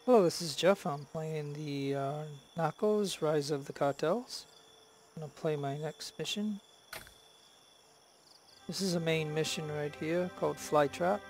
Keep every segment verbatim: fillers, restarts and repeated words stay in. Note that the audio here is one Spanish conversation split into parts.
Hello, this is Jeff. I'm playing the uh, Narcos Rise of the Cartels. I'm gonna play my next mission. This is a main mission right here called Flytrap.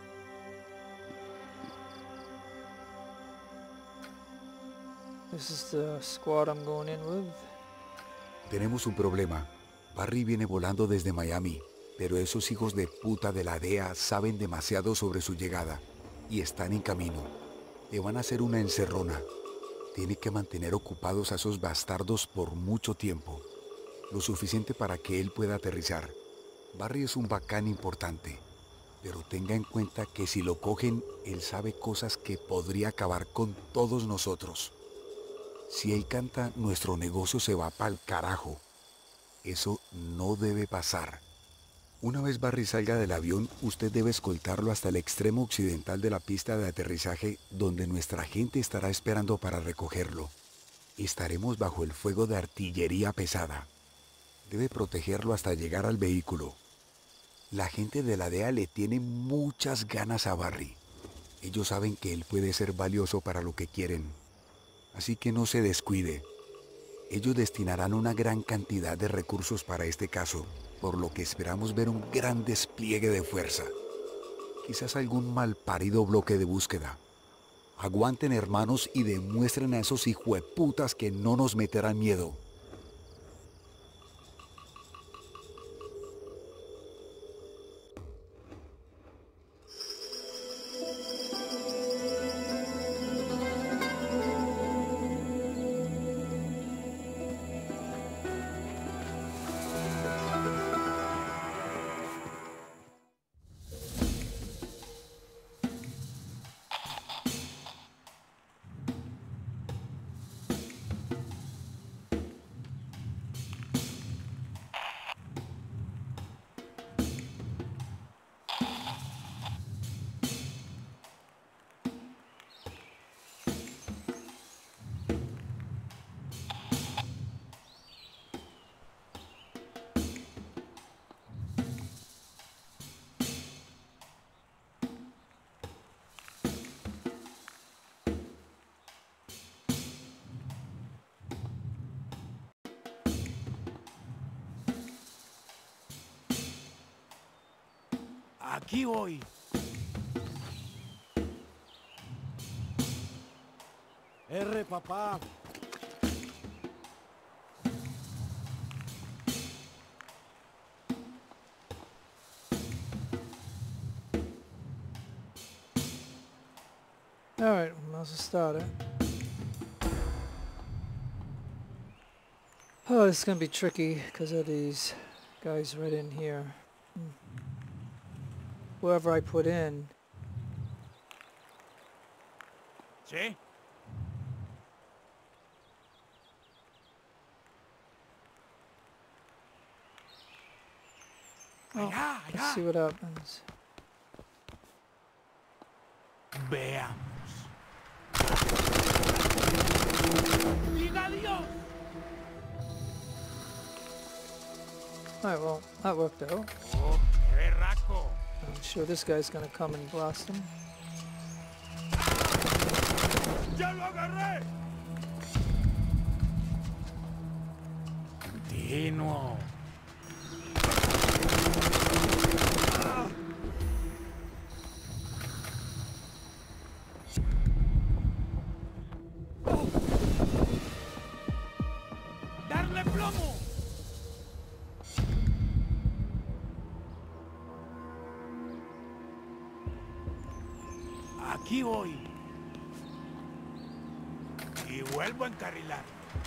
This is the squad I'm going in with. Tenemos un problema. Barry viene volando desde Miami, pero esos hijos de puta de la D E A saben demasiado sobre su llegada y están en camino. Le van a hacer una encerrona. Tiene que mantener ocupados a esos bastardos por mucho tiempo. Lo suficiente para que él pueda aterrizar. Barry es un bacán importante, pero tenga en cuenta que si lo cogen, él sabe cosas que podría acabar con todos nosotros. Si él canta, nuestro negocio se va pa'l carajo. Eso no debe pasar. Una vez Barry salga del avión, usted debe escoltarlo hasta el extremo occidental de la pista de aterrizaje, donde nuestra gente estará esperando para recogerlo. Estaremos bajo el fuego de artillería pesada. Debe protegerlo hasta llegar al vehículo. La gente de la D E A le tiene muchas ganas a Barry. Ellos saben que él puede ser valioso para lo que quieren. Así que no se descuide. Ellos destinarán una gran cantidad de recursos para este caso, por lo que esperamos ver un gran despliegue de fuerza. Quizás algún malparido bloque de búsqueda. Aguanten, hermanos, y demuestren a esos hijueputas que no nos meterán miedo. Aquí voy. R, papá. Alright, vamos a start it. Oh, this is gonna be tricky because of these guys right in here. Hmm. Whoever I put in. ¿Sí? Oh, Allá, let's allá. see what happens. Veamos. ¡Diga Dios! Alright, well, that worked out. Oh, qué berraco. I'm sure this guy's gonna come and blast him. ¡Ya lo agarré! Continuo. ¡Darle plomo! Aquí voy. Y vuelvo a encarrilar.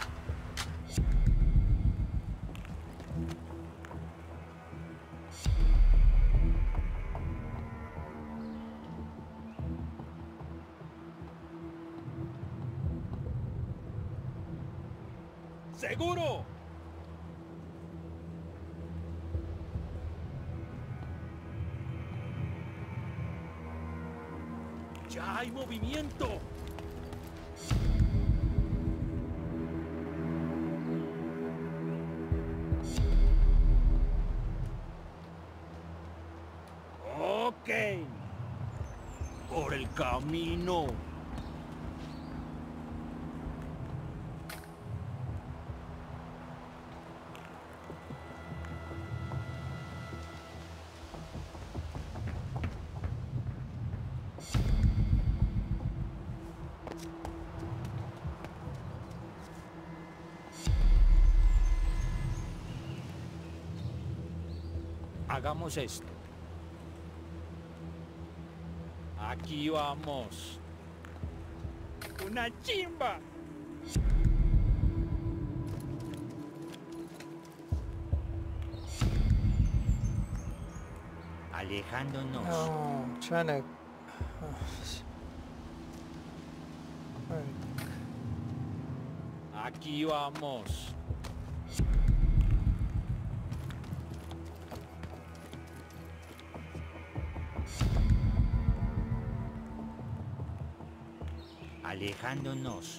¡Seguro! ¡Ya hay movimiento! Ok. Por el camino. Hagamos esto. Aquí vamos. ¡Una chimba! Alejándonos. No, I'm trying to... Oh, sh- Alright. Aquí vamos. Alejándonos.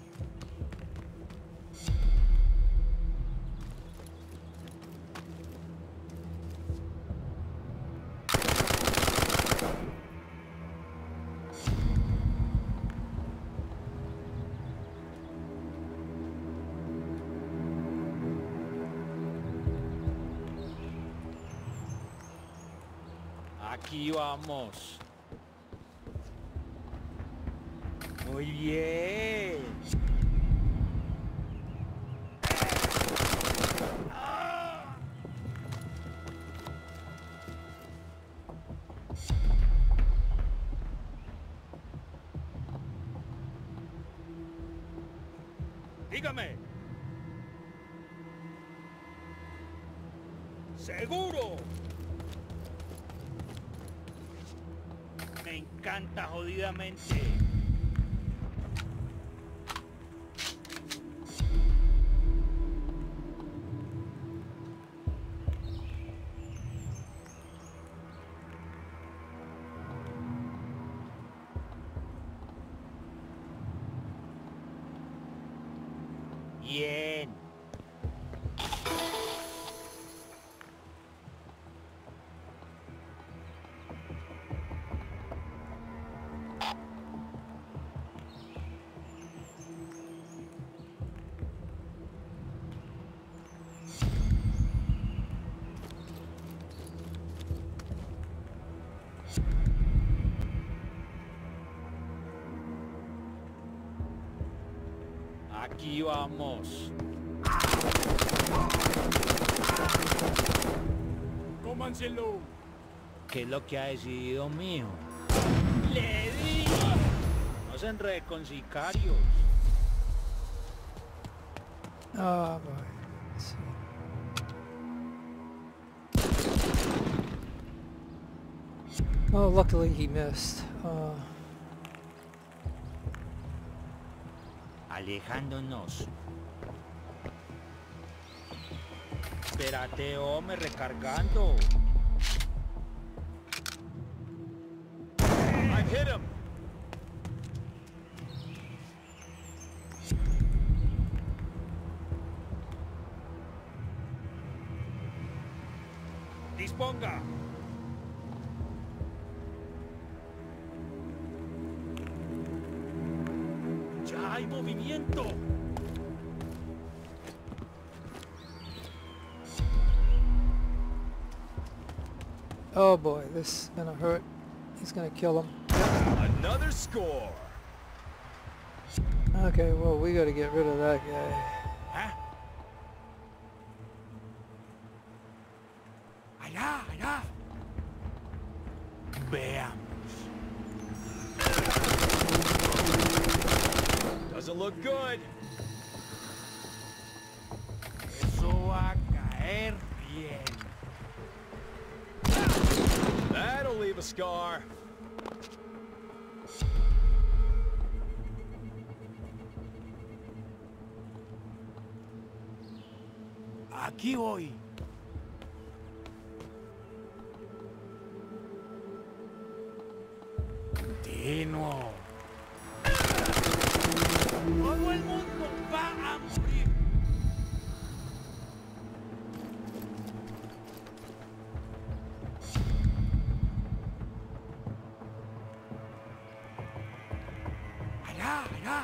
Aquí vamos. Muy bien. Dígame. Seguro. Me encanta jodidamente. Bien. Aquí vamos. Cómanselo. ¿Qué es lo que ha decidido mío? ¡Le di! No se enrede con sicarios. Oh boy. Let's see. Oh, luckily he missed. Uh, Alejándonos. Espérate, hombre, recargando. I hit him. Disponga. Ya hay movimiento. oh boy, this is gonna hurt. He's gonna kill him. Another score. Okay, well, we gotta get rid of that guy. ¿Eh? Allá, allá. Veamos. Doesn't look good. Eso va a caer bien. That'll leave a scar. Aquí voy. Continuo. Todo el mundo va a morir. Allá, allá.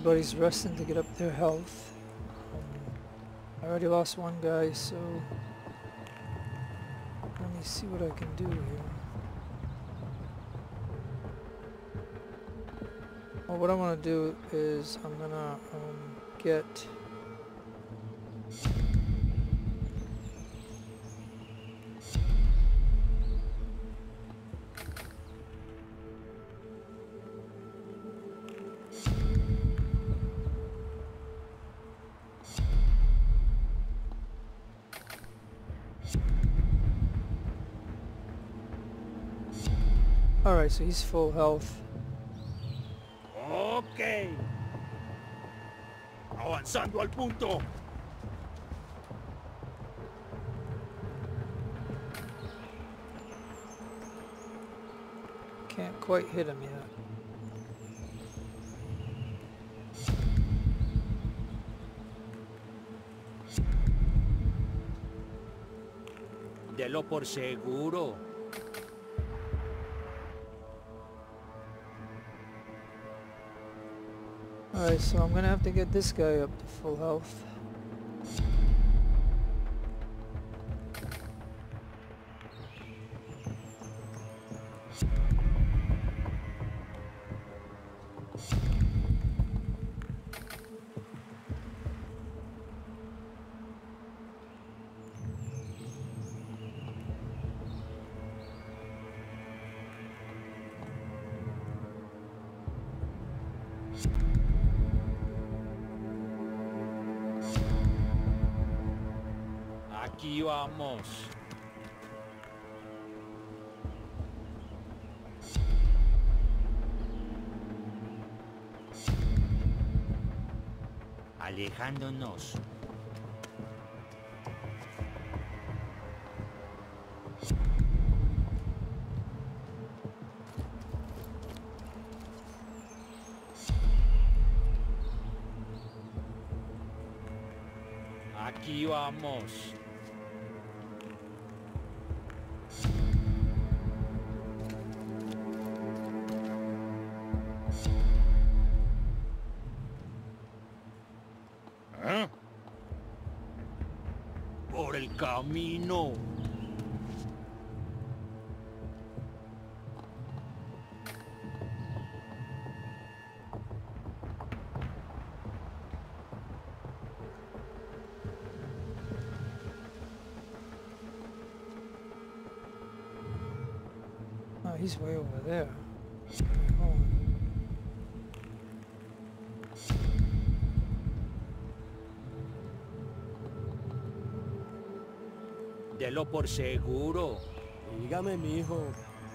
everybody's resting to get up their health. Um, I already lost one guy, so let me see what I can do here. Well, what I want to do is I'm gonna um, get Alright, so he's full health. Ok. Avanzando al punto. Can't quite hit him yet. Delo por seguro. Alright, so I'm gonna have to get this guy up to full health. Aquí vamos. Alejándonos. Aquí vamos. ¿Eh? Por el camino. Oh, he's way over there. Hold on. Delo por seguro. Dígame, mijo.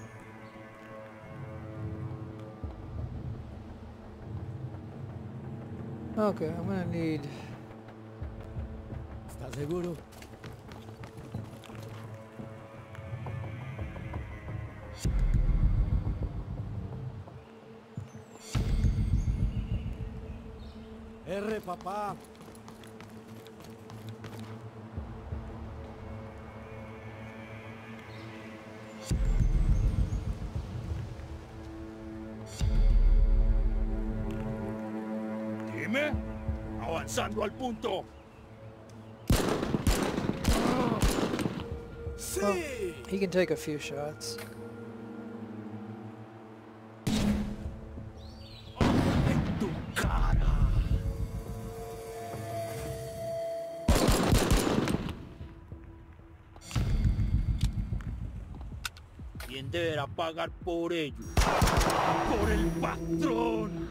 Okay, I'm gonna need... ¿Está seguro? R, papá. Dime. Avanzando al punto. Well, he can take a few shots. En tu cara. ¿Quién deberá pagar por ello? ¡Por el patrón!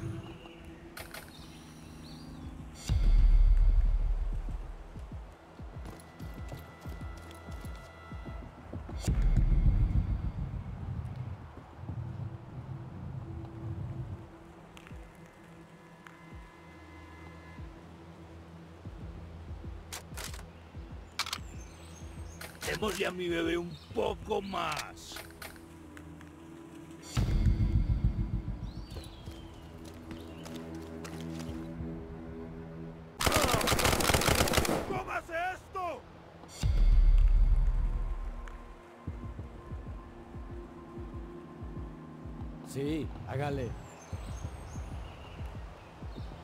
Démosle a mi bebé un poco más. ¡Cómase esto! Sí, hágale.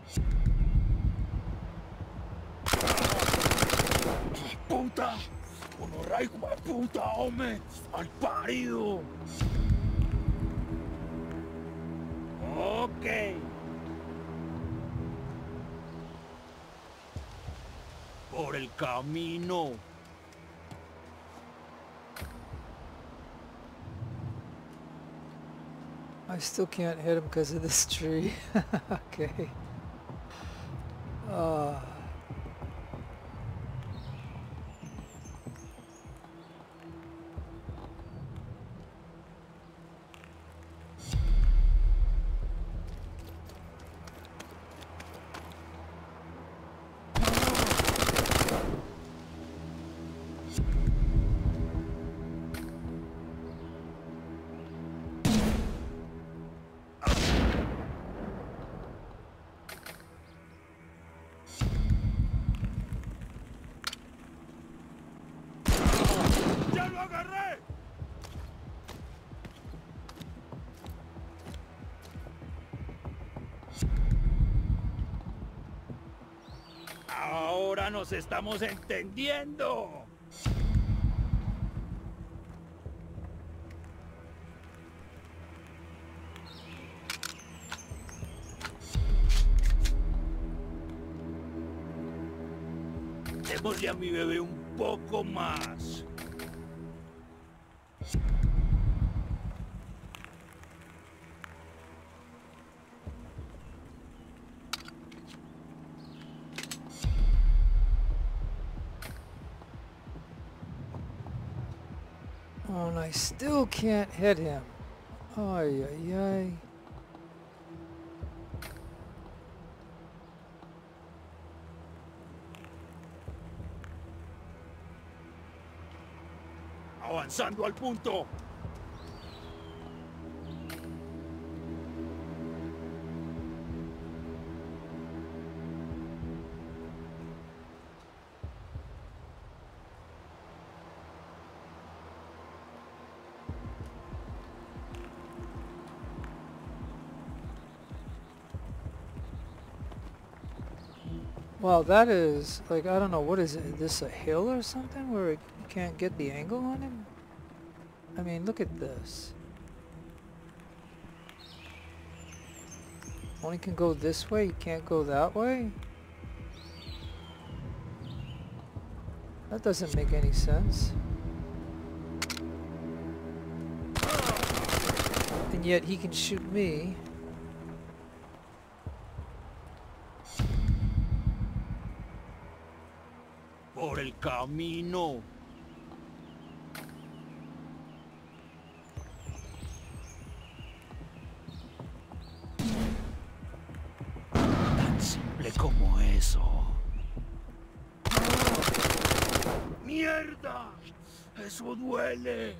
¡Puta! ¡Honorá, hijo de puta, hombre! ¡Al parido! Ok. Por el camino. I still can't hit him because of this tree. Okay. Uh, ¡Ya lo agarré! Ahora nos estamos entendiendo. Démosle a mi bebé un poco más. oh, and I still can't hit him. Ay, ay, ay. Avanzando al punto. Wow, that is, like, I don't know, what is it? Is this a hill or something where you can't get the angle on him? I mean, look at this. Only can go this way, you can't go that way? That doesn't make any sense. And yet he can shoot me. Por el camino. Tan simple como eso. ¡Mierda! ¡Eso duele!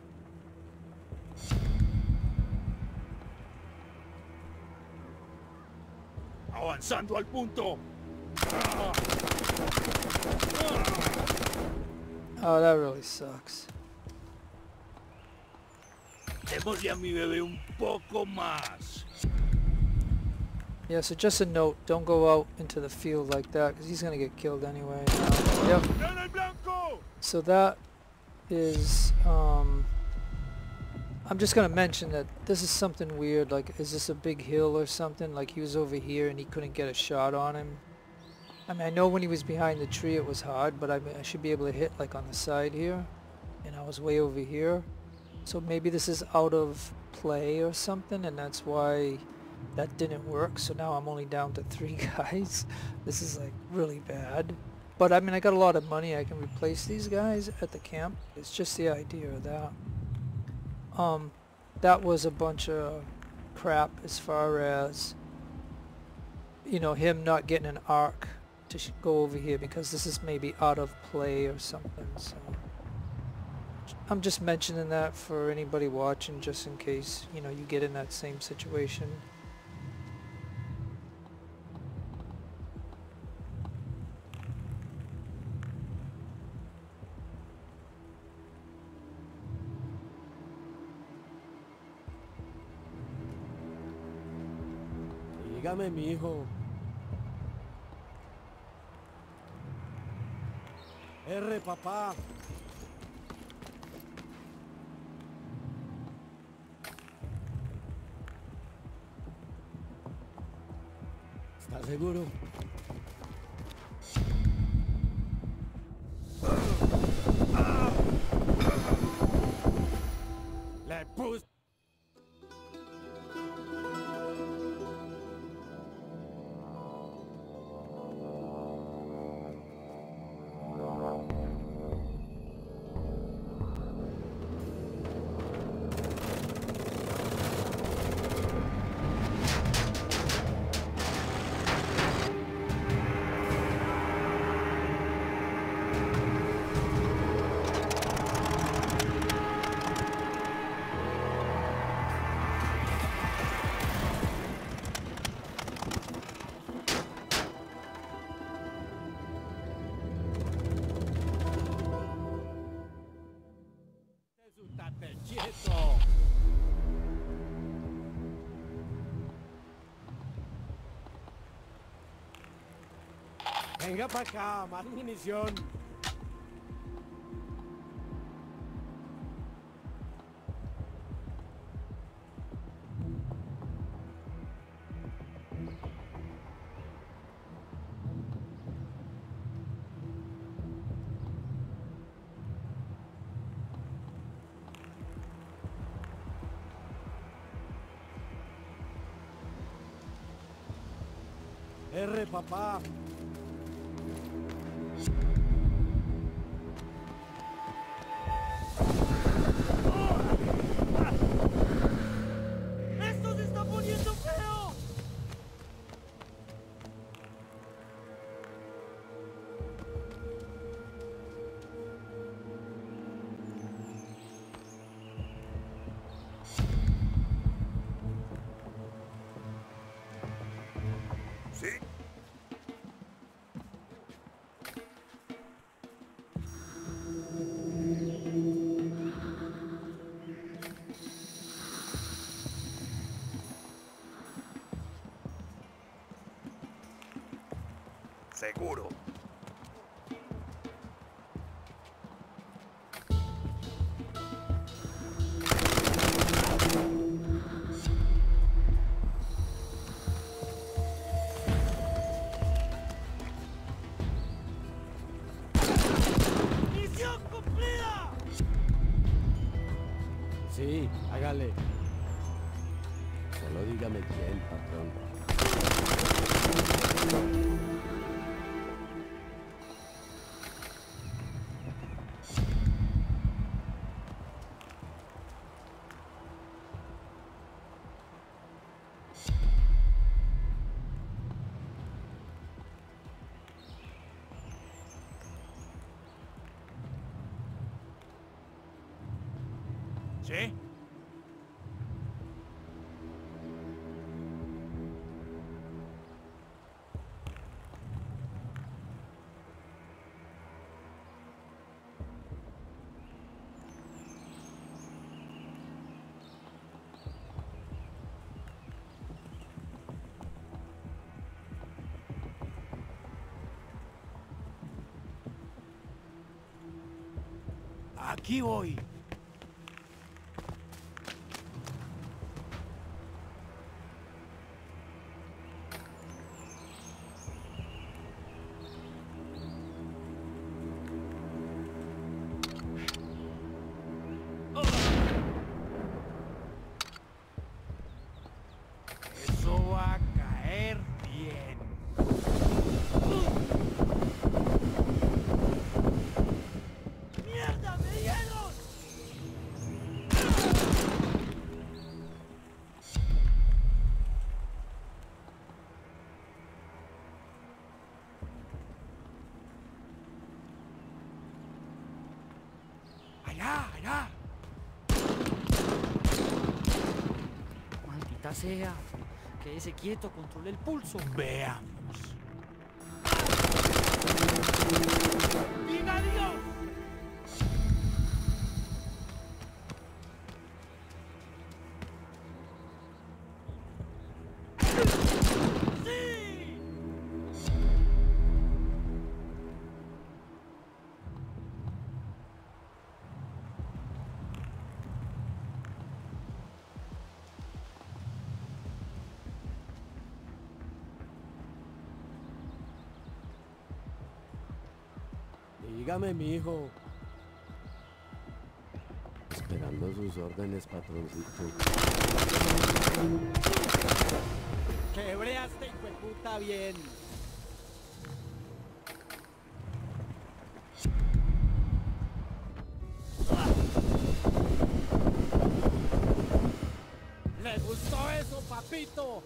Avanzando al punto. Oh, that really sucks. Démosle a mi bebé un poco más. Yeah, so just a note, don't go out into the field like that, because he's going to get killed anyway. Yep. So that is, um, I'm just going to mention that this is something weird, like, is this a big hill or something? Like, he was over here and he couldn't get a shot on him. I mean, I know when he was behind the tree it was hard, but I, mean, I should be able to hit, like, on the side here. And I was way over here. So maybe this is out of play or something, and that's why that didn't work. So now I'm only down to three guys. This is like really bad. But I mean, I got a lot of money. I can replace these guys at the camp. It's just the idea of that. Um, that was a bunch of crap as far as, you know, him not getting an arc to sh go over here, because this is maybe out of play or something. So I'm just mentioning that for anybody watching, just in case, you know, you get in that same situation. Dígame, mijo. R, papá. ¿Estás seguro? Le puse... ¡Estate quieto! Venga para acá, más munición. R, papá. ¡Esto se está poniendo feo! ¿Sí? Seguro. ¡Misión cumplida! Sí, hágale. Solo dígame quién, patrón. ¿Sí? Aquí voy. Eso va a caer bien. ¡Mierda, me dieron! Allá, allá. Maldita sea. Quédese quieto, controle el pulso. Veamos. ¡Viva Dios! ¡Sí! Dígame, mi hijo. Esperando sus órdenes, patroncito. Quebré a este hijo de puta bien. ¿Le gustó eso, papito?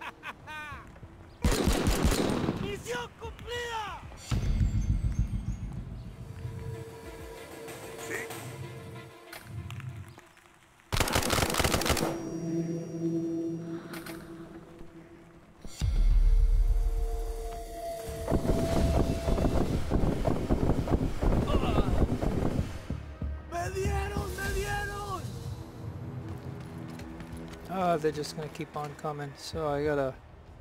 ¡Misión cumplida! ¡Me dieron, me dieron! Ah, they're just gonna keep on coming, so I gotta...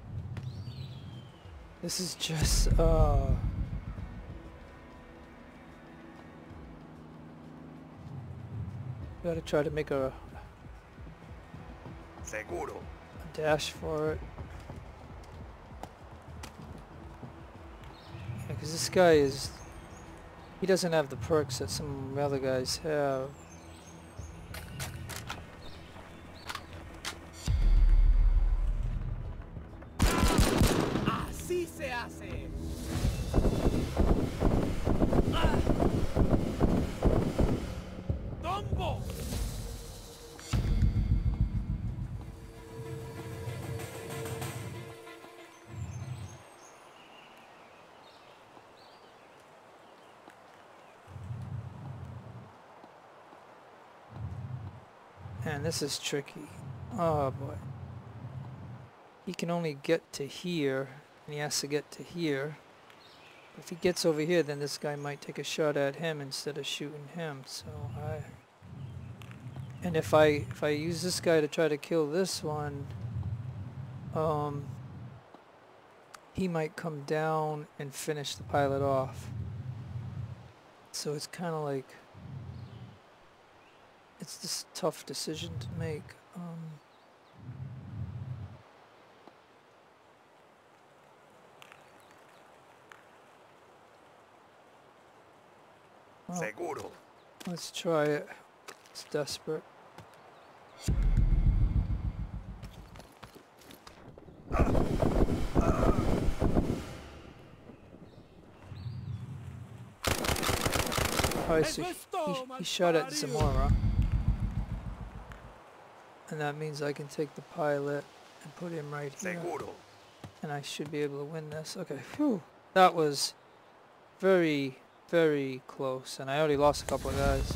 This is just, uh... gotta try to make a... Seguro. a dash for it. Yeah, because this guy is... he doesn't have the perks that some other guys have. ¡Así se hace! ¡Tombo! Man, this is tricky. Oh boy. He can only get to here, and he has to get to here. If he gets over here, then this guy might take a shot at him instead of shooting him. So I... And if I if I use this guy to try to kill this one, um, he might come down and finish the pilot off. So it's kind of like... it's this tough decision to make. Um, well, Seguro. let's try it. It's desperate. Alright, so he, he shot at Zamora. And that means I can take the pilot and put him right here. Seguro. And I should be able to win this. Okay, phew. That was very, very close. And I already lost a couple of guys.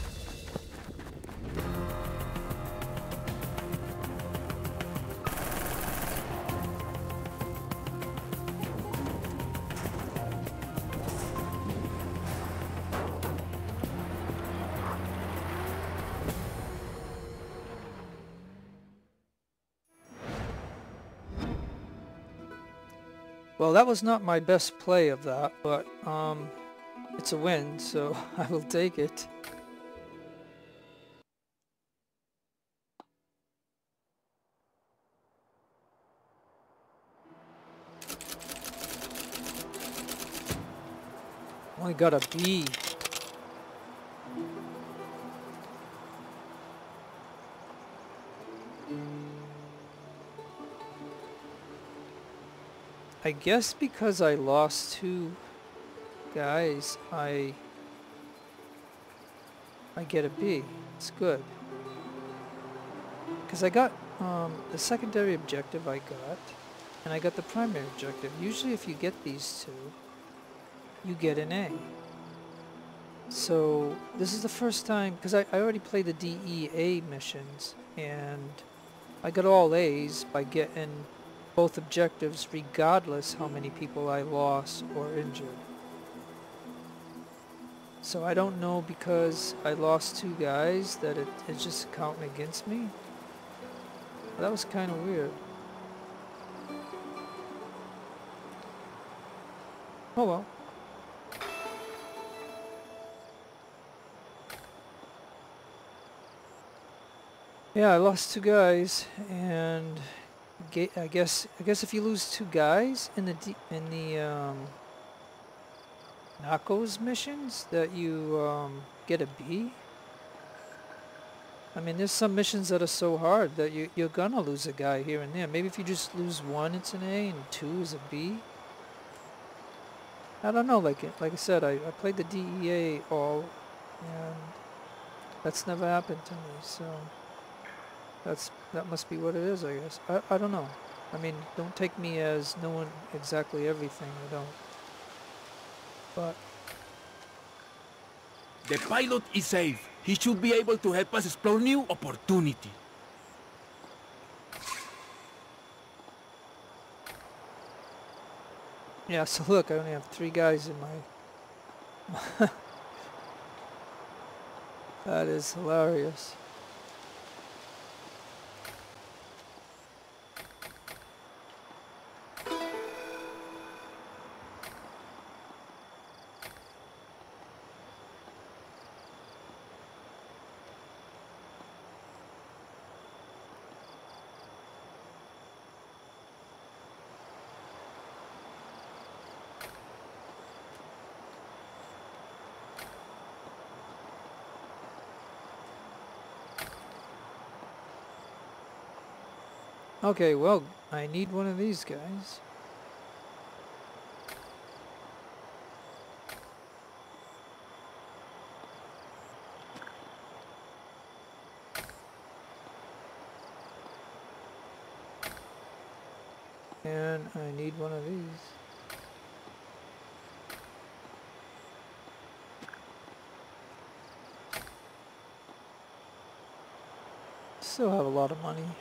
Well, that was not my best play of that, but um, it's a win, so I will take it. Only got a B. I guess because I lost two guys, I I get a B. It's good. Because I got um, the secondary objective I got, and I got the primary objective. Usually if you get these two, you get an A. So this is the first time, because I, I already played the D E A missions, and I got all A's by getting both objectives regardless how many people I lost or injured. So I don't know, because I lost two guys, that it, it's just counting against me. That was kind of weird. Oh well. Yeah, I lost two guys, and I guess I guess if you lose two guys in the D, in the um, Narcos missions that you um, get a B? I mean, there's some missions that are so hard that you, you're gonna lose a guy here and there. Maybe if you just lose one, it's an A, and two is a B. I don't know, like like I said, I, I played the D E A all, and that's never happened to me, so that's that must be what it is, I guess. I, I don't know. I mean, don't take me as knowing exactly everything, I don't. But The pilot is safe. He should be able to help us explore new opportunity. yeah, so look, I only have three guys in my... That is hilarious. Okay, well, I need one of these guys. And I need one of these. Still have a lot of money.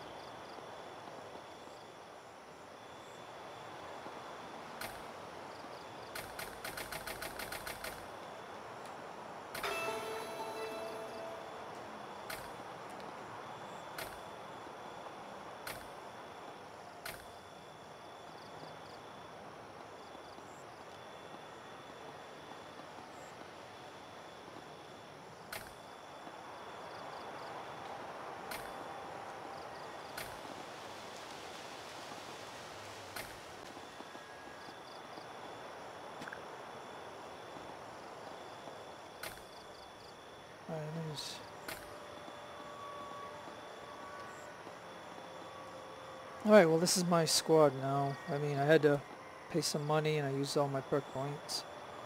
Nice. Alright, well this is my squad now. I mean, I had to pay some money and I used all my perk points.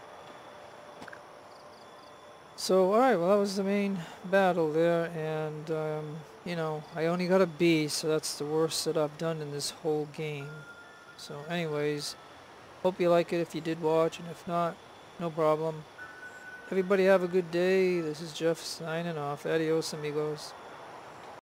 So, alright, well that was the main battle there, and, um, you know, I only got a B, so that's the worst that I've done in this whole game. So anyways, hope you like it if you did watch, and if not, no problem. Everybody have a good day. This is Jeff signing off. Adios, amigos.